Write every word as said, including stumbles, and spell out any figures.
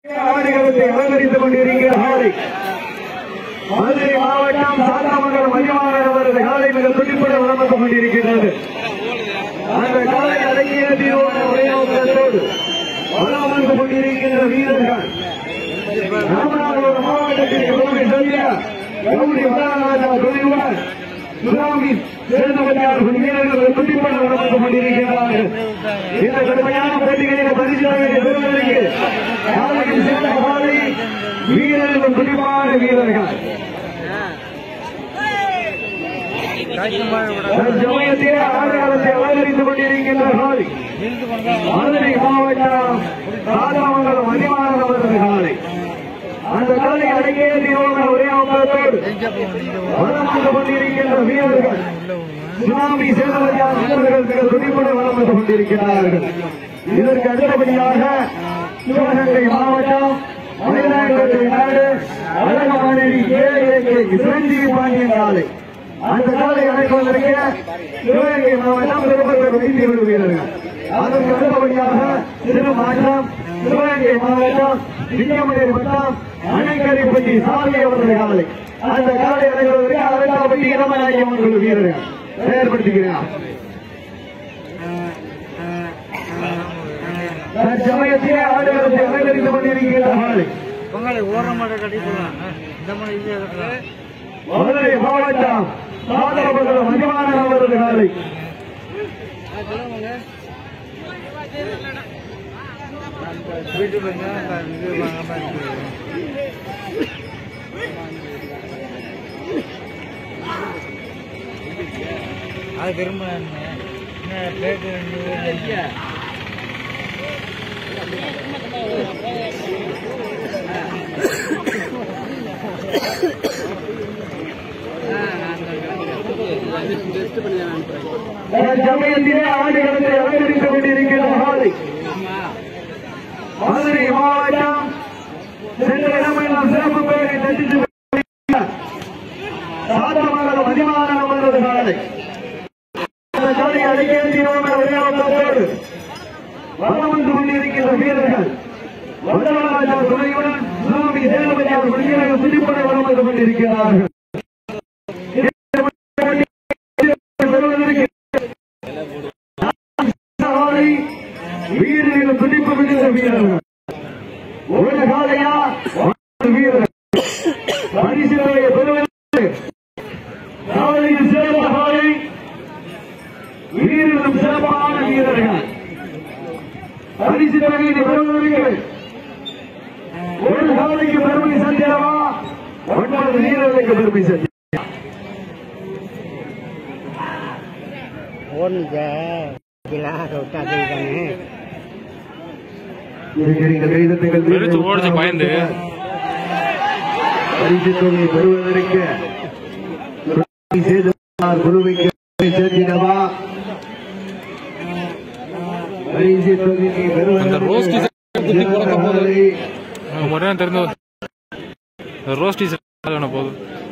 ஆடுகளத்தை அலங்கரித்துக் கொண்டிருக்கிற காலை மதுரை மாவட்டம் சாத்தாமங்கலம் மதியமானவர் அவரது காலை மிக துடிப்பட வளம் வந்து கொண்டிருக்கிறது. அந்த காலை அடங்கிய தீரோடு உரையோடு வளம் வந்து கொண்டிருக்கின்ற வீரர்கள் ராமநாதபுரம் மாவட்டத்திற்கு உதவி செய்ய கௌரி வரராஜா துணிவுடன் சுனாமி சேர்ந்தவர்கள் வீரர்கள் துடிப்பட வளம் வந்து கொண்டிருக்கிறார்கள். இந்த கடுமையான போட்டிகளில் பரிசுகளை பெறுவதற்கு காலையில் சேர்ந்த காலை வீரர்கள் துடிப்பான வீரர்கள் சமயத்திலே ஆடுகளத்தை அலங்கரித்துக் கொண்டிருக்கின்ற காலை மதுரை மாவட்டம் சாதாமங்கலம் மதிமானவர் அவரது காலை. அந்த காலை அடங்கிய தீரோடு ஒரே நோக்கத்தோடு வளம் வந்து கொண்டிருக்கின்ற வீரர்கள் சுனாமி சேதவதியார் வீரர்கள் மிக துடிப்புடன் வளம் வந்து கொண்டிருக்கிறார்கள். இதற்கு அடுத்தபடியாக சிவகங்கை மாவட்டம் மயிலாடுதுறை நாடு அழகமானேரி ஏழு சிரஞ்சீவி பாண்டியன் காலை. அந்த காலை அழைப்பதற்கு சிவகங்கை மாவட்டம் திருப்பத்தூர் வைத்திய வீரர்கள். அதற்கு அடுத்தபடியாக திருமாற்றம் சிவகங்கை மாவட்டம் சிங்கமணி வட்டம் அணைக்கரைப்பட்டி சாலை அவரது காலை. அந்த காலை அழைப்பதற்கு அரசாபட்டி இடமநாயகி அவர்கள் வீரர்கள் செயற்படுத்துகிறார். சமயத்திலே ஆடுகளத்தை அலங்கரித்துக் கொண்டிருக்கிற காலை மதுரை மாவட்டம் சாதாமங்கலம் மதிமானவர் அவரது காலை. அது திரும்ப சமயத்திலே ஆடுகளத்தை அலங்கரித்துக் கொண்டிருக்கிற காலை மதுரை மாவட்டம் சென்ற இடமெல்லாம் சிறப்பு பெயரை தட்டித்து சாதாமங்கலம் மதிமானவர் அவரது காலை. அந்த காலை அடங்கிய தீரோடு ஒரே நோக்கத்தோடு வளம் வந்து கொண்டிருக்கின்ற வீரர்கள் வரராஜா துணையுடன் சுனாமி சேதவதியார் வீரர்கள் துடிப்பட வளம் வந்து கொண்டிருக்கிறார்கள். வீரர்கள் துடிப்பு மிகுந்த வீரர்கள் ஒரு காலையா வீரர்கள் பரிசுகளை பெறுவதற்கு காலையில் சேர்ந்த காலை வீரர்களும் சிறப்பான வீரர்கள் பரிசு தொகையை பெறுவதற்கு ஒரு காலைக்கு பெருமை சந்திரவா ஒன்பது வீரர்களுக்கு பெருமை சந்திர பயந்து பரிசு தொகையை பெறுவதற்கு குழுவைக்கு சேர்த்திடவா பரிசு தொகையை பெறுவதற்கு ரோஸ்டி போதும்.